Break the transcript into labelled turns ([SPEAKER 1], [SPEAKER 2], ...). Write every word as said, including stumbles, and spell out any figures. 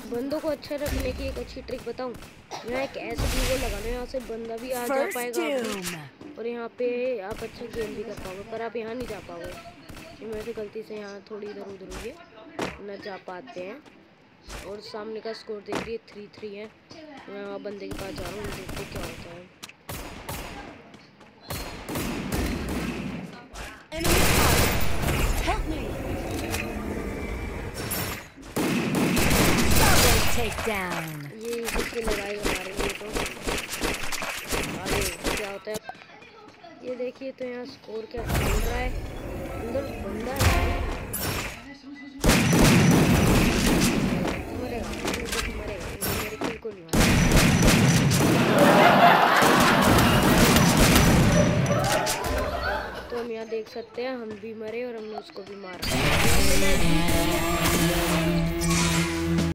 [SPEAKER 1] बंदों को अच्छा रखने की एक अच्छी ट्रिक बताऊं। यहाँ एक ऐसे वीडियो लगा लो, यहाँ से बंदा भी आ जा पाएगा और यहाँ पे आप अच्छा गेम भी कर पाओगे, पर आप यहाँ नहीं जा पाओगे। ये मेरे से गलती से यहाँ थोड़ी इधर उधर हुई है, न जा पाते हैं। और सामने का स्कोर देख रही है, थ्री थ्री है। मैं वहाँ बंदे के पास जा रहा हूँ, देखते क्या होता है। ये जिससे लगाई हमारे लिए, तो आगे क्या होता है ये देखिए। तो यहाँ स्कोर क्या चल रहा है, अंदर बंदा है, मरेगा मरेगा मेरे बिल्कुल नहीं। तो हम यहाँ देख सकते हैं, हम भी मरे और हमने उसको भी मारा।